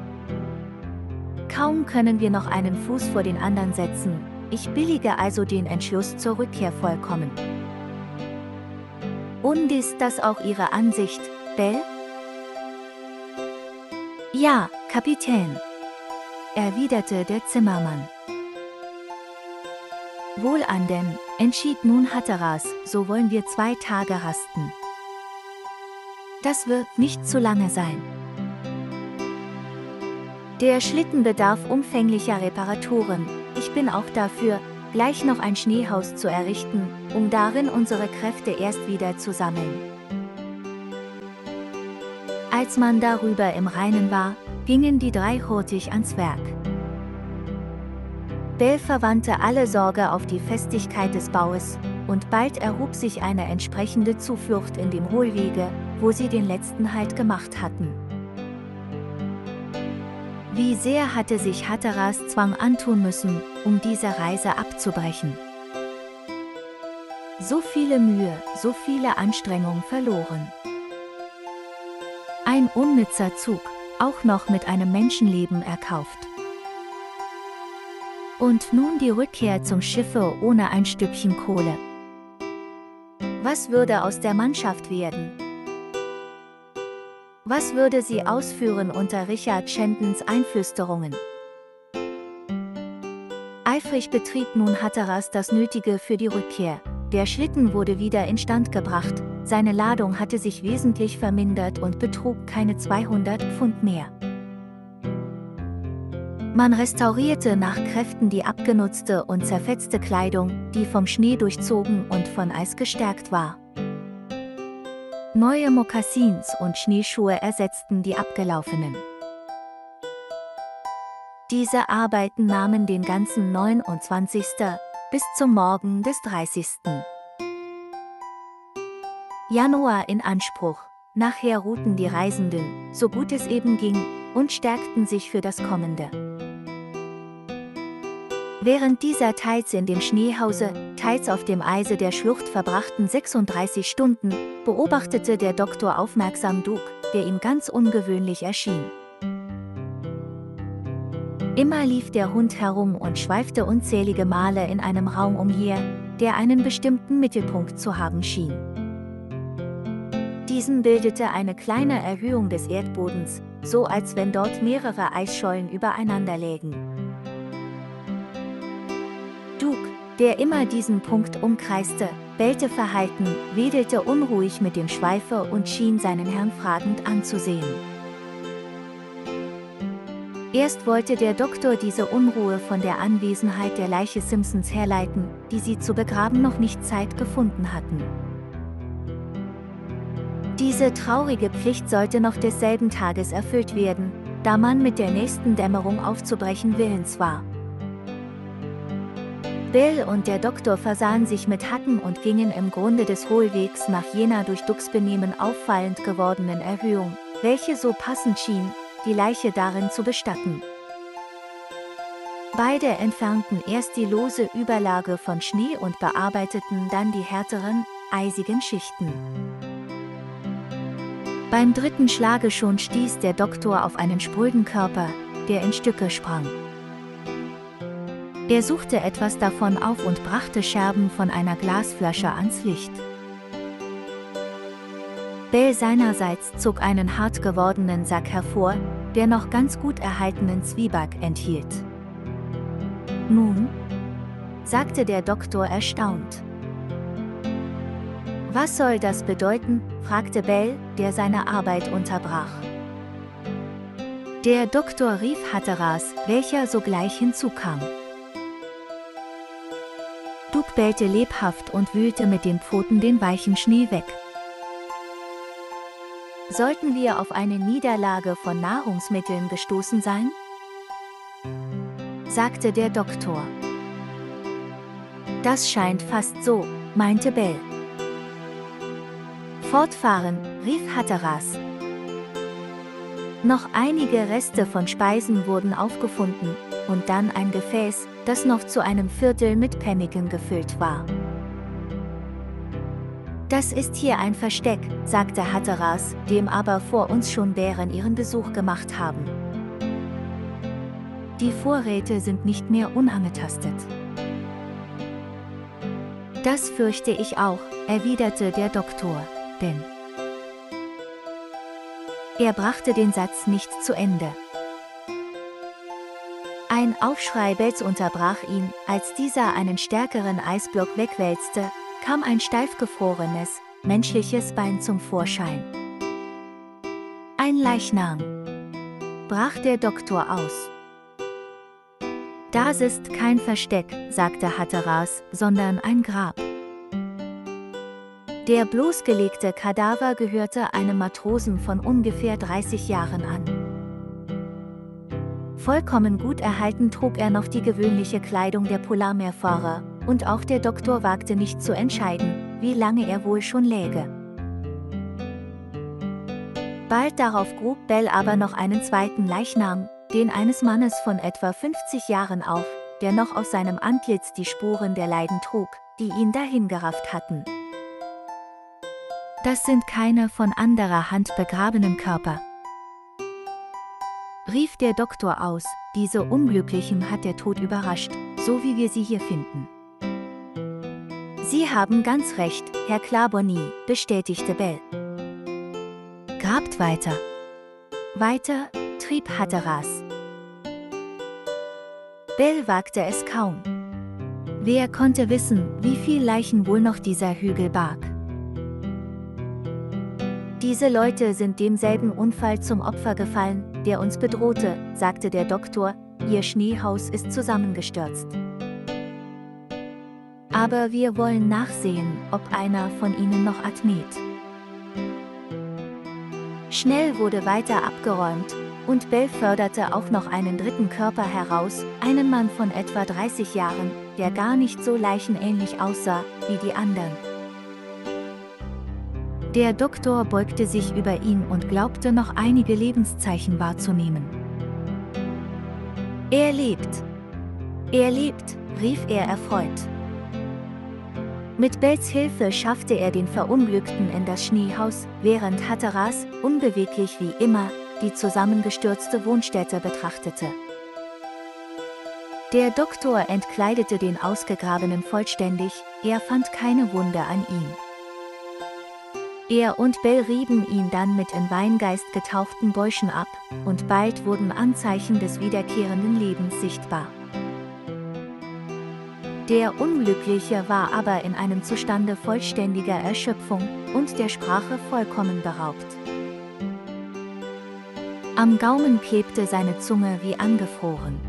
Kaum können wir noch einen Fuß vor den anderen setzen, ich billige also den Entschluss zur Rückkehr vollkommen. Und ist das auch Ihre Ansicht, Bell? Ja, Kapitän, erwiderte der Zimmermann. Wohlan denn, entschied nun Hatteras, so wollen wir zwei Tage rasten. Das wird nicht zu lange sein. Der Schlitten bedarf umfänglicher Reparaturen, ich bin auch dafür, gleich noch ein Schneehaus zu errichten, um darin unsere Kräfte erst wieder zu sammeln. Als man darüber im Reinen war, gingen die drei hurtig ans Werk. Bell verwandte alle Sorge auf die Festigkeit des Baues, und bald erhob sich eine entsprechende Zuflucht in dem Hohlwege, wo sie den letzten Halt gemacht hatten. Wie sehr hatte sich Hatteras Zwang antun müssen, um diese Reise abzubrechen. So viele Mühe, so viele Anstrengungen verloren. Ein unnützer Zug, auch noch mit einem Menschenleben erkauft. Und nun die Rückkehr zum Schiffe ohne ein Stückchen Kohle. Was würde aus der Mannschaft werden? Was würde sie ausführen unter Richard Shandons Einflüsterungen? Eifrig betrieb nun Hatteras das Nötige für die Rückkehr. Der Schlitten wurde wieder instand gebracht, seine Ladung hatte sich wesentlich vermindert und betrug keine zweihundert Pfund mehr. Man restaurierte nach Kräften die abgenutzte und zerfetzte Kleidung, die vom Schnee durchzogen und von Eis gestärkt war. Neue Mokassins und Schneeschuhe ersetzten die abgelaufenen. Diese Arbeiten nahmen den ganzen neunundzwanzigsten bis zum Morgen des dreißigsten Januar in Anspruch. Nachher ruhten die Reisenden, so gut es eben ging, und stärkten sich für das Kommende. Während dieser teils in dem Schneehause, teils auf dem Eise der Schlucht verbrachten sechsunddreißig Stunden, beobachtete der Doktor aufmerksam Duke, der ihm ganz ungewöhnlich erschien. Immer lief der Hund herum und schweifte unzählige Male in einem Raum umher, der einen bestimmten Mittelpunkt zu haben schien. Diesen bildete eine kleine Erhöhung des Erdbodens, so als wenn dort mehrere Eisschollen übereinander lägen. Duke, der immer diesen Punkt umkreiste, bellte verhalten, wedelte unruhig mit dem Schweife und schien seinen Herrn fragend anzusehen. Erst wollte der Doktor diese Unruhe von der Anwesenheit der Leiche Simpsons herleiten, die sie zu begraben noch nicht Zeit gefunden hatten. Diese traurige Pflicht sollte noch desselben Tages erfüllt werden, da man mit der nächsten Dämmerung aufzubrechen willens war. Bill und der Doktor versahen sich mit Hacken und gingen im Grunde des Hohlwegs nach jener durch Ducks Benehmen auffallend gewordenen Erhöhung, welche so passend schien, die Leiche darin zu bestatten. Beide entfernten erst die lose Überlage von Schnee und bearbeiteten dann die härteren, eisigen Schichten. Beim dritten Schlage schon stieß der Doktor auf einen spröden Körper, der in Stücke sprang. Er suchte etwas davon auf und brachte Scherben von einer Glasflasche ans Licht. Bell seinerseits zog einen hart gewordenen Sack hervor, der noch ganz gut erhaltenen Zwieback enthielt. »Nun?« sagte der Doktor erstaunt. »Was soll das bedeuten?« fragte Bell, der seine Arbeit unterbrach. Der Doktor rief Hatteras, welcher sogleich hinzukam. Duke bellte lebhaft und wühlte mit den Pfoten den weichen Schnee weg. »Sollten wir auf eine Niederlage von Nahrungsmitteln gestoßen sein?« sagte der Doktor. »Das scheint fast so«, meinte Bell. »Fortfahren«, rief Hatteras. Noch einige Reste von Speisen wurden aufgefunden, und dann ein Gefäß, das noch zu einem Viertel mit Pemmican gefüllt war. »Das ist hier ein Versteck«, sagte Hatteras, dem aber vor uns schon Bären ihren Besuch gemacht haben. »Die Vorräte sind nicht mehr unangetastet.« »Das fürchte ich auch«, erwiderte der Doktor, denn er brachte den Satz nicht zu Ende. Ein Aufschrei Bells unterbrach ihn, als dieser einen stärkeren Eisblock wegwälzte, kam ein steif gefrorenes, menschliches Bein zum Vorschein. »Ein Leichnam«, brach der Doktor aus. »Das ist kein Versteck«, sagte Hatteras, »sondern ein Grab. Der bloßgelegte Kadaver gehörte einem Matrosen von ungefähr dreißig Jahren an. Vollkommen gut erhalten trug er noch die gewöhnliche Kleidung der Polarmeerfahrer, und auch der Doktor wagte nicht zu entscheiden, wie lange er wohl schon läge. Bald darauf grub Bell aber noch einen zweiten Leichnam, den eines Mannes von etwa fünfzig Jahren auf, der noch auf seinem Antlitz die Spuren der Leiden trug, die ihn dahin gerafft hatten. Das sind keine von anderer Hand begrabenen Körper, rief der Doktor aus, diese Unglücklichen hat der Tod überrascht, so wie wir sie hier finden. Sie haben ganz recht, Herr Clarboni, bestätigte Bell. Grabt weiter. Weiter, trieb Hatteras. Bell wagte es kaum. Wer konnte wissen, wie viel Leichen wohl noch dieser Hügel barg? Diese Leute sind demselben Unfall zum Opfer gefallen, der uns bedrohte, sagte der Doktor, ihr Schneehaus ist zusammengestürzt. Aber wir wollen nachsehen, ob einer von ihnen noch atmet. Schnell wurde weiter abgeräumt, und Bell förderte auch noch einen dritten Körper heraus, einen Mann von etwa dreißig Jahren, der gar nicht so leichenähnlich aussah wie die anderen. Der Doktor beugte sich über ihn und glaubte noch einige Lebenszeichen wahrzunehmen. Er lebt! Er lebt, rief er erfreut. Mit Bells Hilfe schaffte er den Verunglückten in das Schneehaus, während Hatteras, unbeweglich wie immer, die zusammengestürzte Wohnstätte betrachtete. Der Doktor entkleidete den Ausgegrabenen vollständig, er fand keine Wunde an ihm. Er und Bell rieben ihn dann mit in Weingeist getauchten Bäuchen ab, und bald wurden Anzeichen des wiederkehrenden Lebens sichtbar. Der Unglückliche war aber in einem Zustande vollständiger Erschöpfung und der Sprache vollkommen beraubt. Am Gaumen klebte seine Zunge wie angefroren.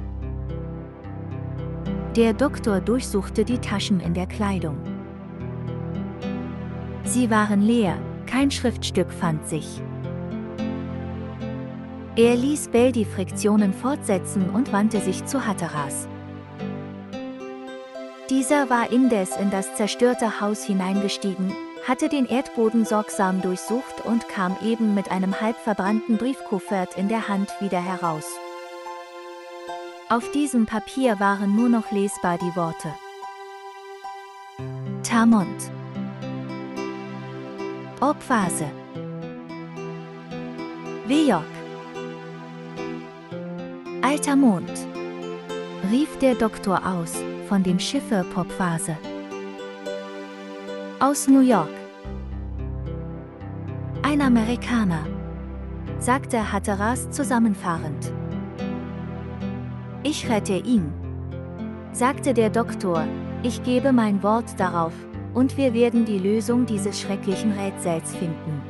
Der Doktor durchsuchte die Taschen in der Kleidung. Sie waren leer, kein Schriftstück fand sich. Er ließ Bell die Friktionen fortsetzen und wandte sich zu Hatteras. Dieser war indes in das zerstörte Haus hineingestiegen, hatte den Erdboden sorgsam durchsucht und kam eben mit einem halb verbrannten Briefkuvert in der Hand wieder heraus. Auf diesem Papier waren nur noch lesbar die Worte: Tamont. Obvase. Wejok. Alter Mond, rief der Doktor aus, von dem Schiffe Popvase. Aus New York. Ein Amerikaner, sagte Hatteras zusammenfahrend. Ich rette ihn, sagte der Doktor, ich gebe mein Wort darauf, und wir werden die Lösung dieses schrecklichen Rätsels finden.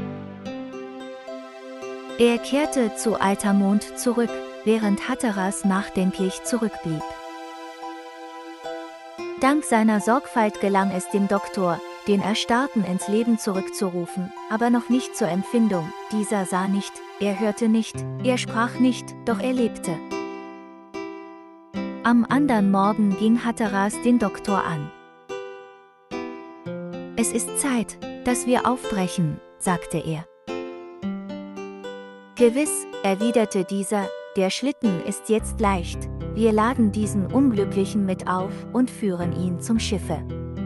Er kehrte zu Alter Mond zurück, während Hatteras nachdenklich zurückblieb. Dank seiner Sorgfalt gelang es dem Doktor, den Erstarrten ins Leben zurückzurufen, aber noch nicht zur Empfindung. Dieser sah nicht, er hörte nicht, er sprach nicht, doch er lebte. Am anderen Morgen ging Hatteras den Doktor an. Es ist Zeit, dass wir aufbrechen, sagte er. Gewiss, erwiderte dieser, der Schlitten ist jetzt leicht, wir laden diesen Unglücklichen mit auf und führen ihn zum Schiffe.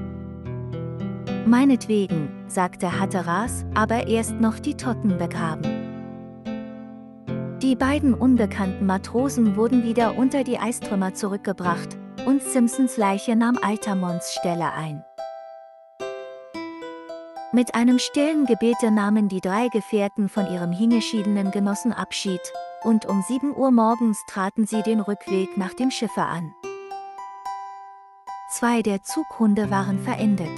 Meinetwegen, sagte Hatteras, aber erst noch die Toten begraben. Die beiden unbekannten Matrosen wurden wieder unter die Eistrümmer zurückgebracht, und Simpsons Leiche nahm Altamonts Stelle ein. Mit einem stillen Gebete nahmen die drei Gefährten von ihrem hingeschiedenen Genossen Abschied, und um sieben Uhr morgens traten sie den Rückweg nach dem Schiffe an. Zwei der Zughunde waren verendet.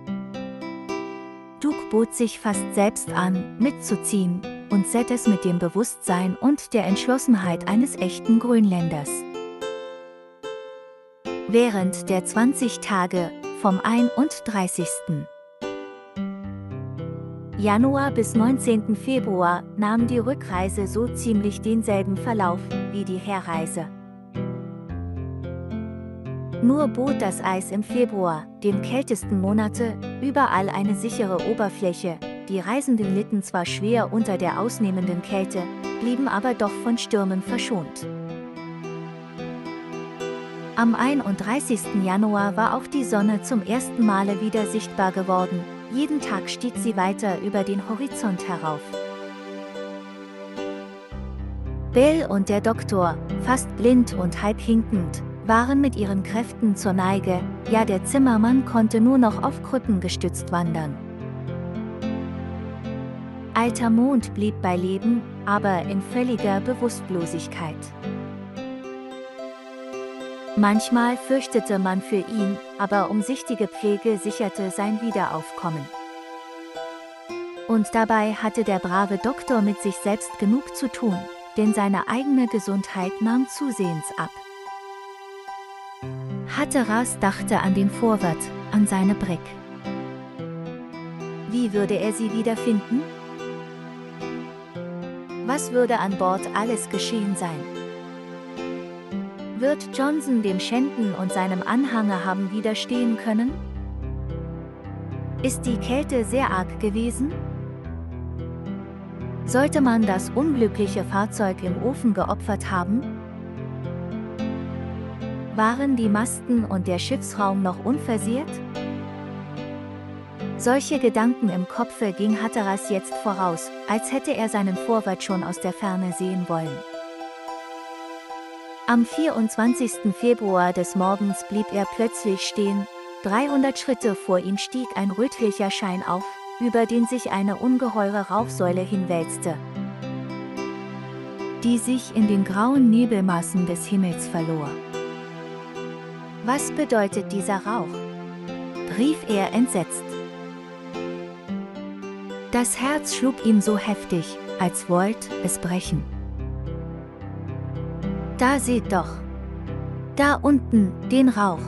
Duke bot sich fast selbst an, mitzuziehen, und Seth es mit dem Bewusstsein und der Entschlossenheit eines echten Grönländers. Während der zwanzig Tage, vom einunddreißigsten Januar bis neunzehnten Februar, nahm die Rückreise so ziemlich denselben Verlauf wie die Herreise. Nur bot das Eis im Februar, dem kältesten Monate, überall eine sichere Oberfläche, die Reisenden litten zwar schwer unter der ausnehmenden Kälte, blieben aber doch von Stürmen verschont. Am einunddreißigsten Januar war auch die Sonne zum ersten Male wieder sichtbar geworden. Jeden Tag stieg sie weiter über den Horizont herauf. Belle und der Doktor, fast blind und halb hinkend, waren mit ihren Kräften zur Neige, ja, der Zimmermann konnte nur noch auf Krücken gestützt wandern. Alter Mond blieb bei Leben, aber in völliger Bewusstlosigkeit. Manchmal fürchtete man für ihn, aber umsichtige Pflege sicherte sein Wiederaufkommen. Und dabei hatte der brave Doktor mit sich selbst genug zu tun, denn seine eigene Gesundheit nahm zusehends ab. Hatteras dachte an den Vorwärts, an seine Brigg. Wie würde er sie wiederfinden? Was würde an Bord alles geschehen sein? Wird Johnson dem Schänden und seinem Anhänger haben widerstehen können? Ist die Kälte sehr arg gewesen? Sollte man das unglückliche Fahrzeug im Ofen geopfert haben? Waren die Masten und der Schiffsraum noch unversehrt? Solche Gedanken im Kopfe ging Hatteras jetzt voraus, als hätte er seinen Vorwärts schon aus der Ferne sehen wollen. Am vierundzwanzigsten Februar des Morgens blieb er plötzlich stehen, dreihundert Schritte vor ihm stieg ein rötlicher Schein auf, über den sich eine ungeheure Rauchsäule hinwälzte, die sich in den grauen Nebelmassen des Himmels verlor. Was bedeutet dieser Rauch? Rief er entsetzt. Das Herz schlug ihm so heftig, als wollte es brechen. Da seht doch! Da unten, den Rauch!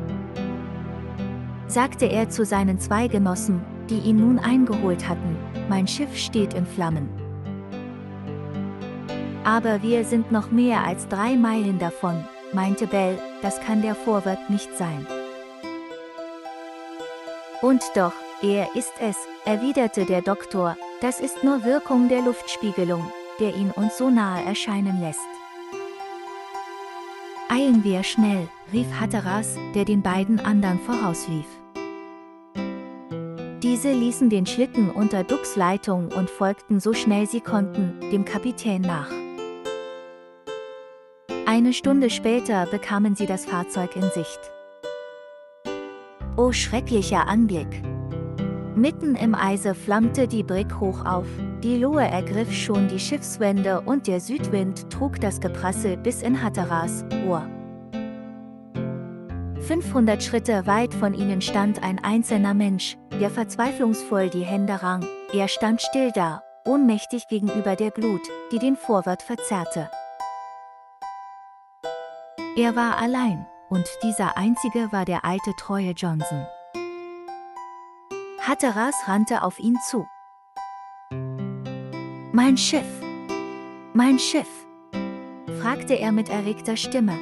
Sagte er zu seinen zwei Genossen, die ihn nun eingeholt hatten, mein Schiff steht in Flammen. Aber wir sind noch mehr als drei Meilen davon, meinte Belle, das kann der Vorwärts nicht sein. Und doch, er ist es, erwiderte der Doktor, das ist nur Wirkung der Luftspiegelung, der ihn uns so nahe erscheinen lässt. Eilen wir schnell, rief Hatteras, der den beiden anderen vorauslief. Diese ließen den Schlitten unter Ducks Leitung und folgten so schnell sie konnten, dem Kapitän nach. Eine Stunde später bekamen sie das Fahrzeug in Sicht. Oh, schrecklicher Anblick! Mitten im Eise flammte die Brigg hoch auf, die Lohe ergriff schon die Schiffswände und der Südwind trug das Geprassel bis in Hatteras Ohr. fünfhundert Schritte weit von ihnen stand ein einzelner Mensch, der verzweiflungsvoll die Hände rang. Er stand still da, ohnmächtig gegenüber der Glut, die den Vorwärts verzerrte. Er war allein, und dieser Einzige war der alte treue Johnson. Hatteras rannte auf ihn zu. »Mein Schiff! Mein Schiff!« fragte er mit erregter Stimme.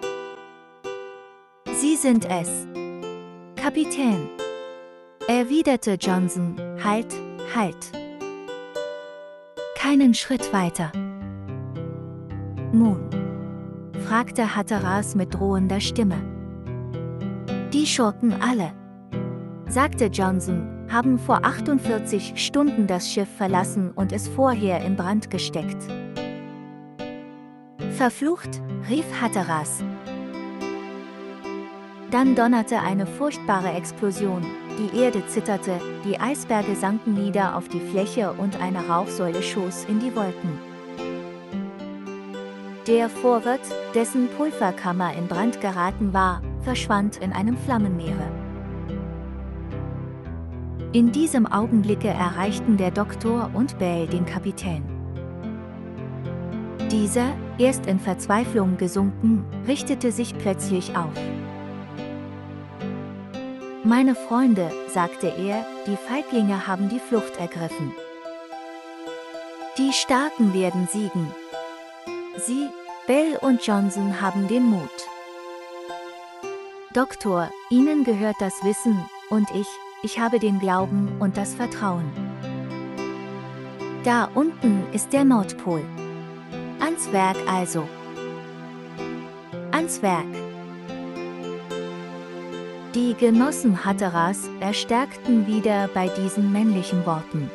»Sie sind es, Kapitän«, erwiderte Johnson, »halt, halt! Keinen Schritt weiter!« »Nun?«, fragte Hatteras mit drohender Stimme. »Die Schurken alle«, sagte Johnson, »haben vor achtundvierzig Stunden das Schiff verlassen und es vorher in Brand gesteckt.« »Verflucht«, rief Hatteras. Dann donnerte eine furchtbare Explosion, die Erde zitterte, die Eisberge sanken nieder auf die Fläche und eine Rauchsäule schoss in die Wolken. Der Vorwärts, dessen Pulverkammer in Brand geraten war, verschwand in einem Flammenmeere. In diesem Augenblicke erreichten der Doktor und Belle den Kapitän. Dieser, erst in Verzweiflung gesunken, richtete sich plötzlich auf. »Meine Freunde«, sagte er, »die Feiglinge haben die Flucht ergriffen. Die Starken werden siegen. Sie, Belle und Johnson haben den Mut. Doktor, Ihnen gehört das Wissen, und ich, ich habe den Glauben und das Vertrauen. Da unten ist der Nordpol. Ans Werk also. Ans Werk. Die Genossen Hatterers erstärkten wieder bei diesen männlichen Worten.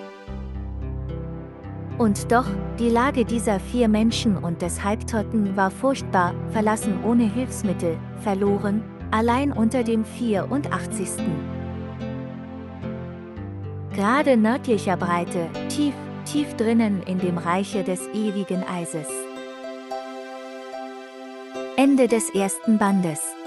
Und doch, die Lage dieser vier Menschen und des Halbtoten war furchtbar, verlassen ohne Hilfsmittel, verloren, allein unter dem vierundachtzigsten Grade nördlicher Breite, tief, tief drinnen in dem Reiche des ewigen Eises. Ende des ersten Bandes.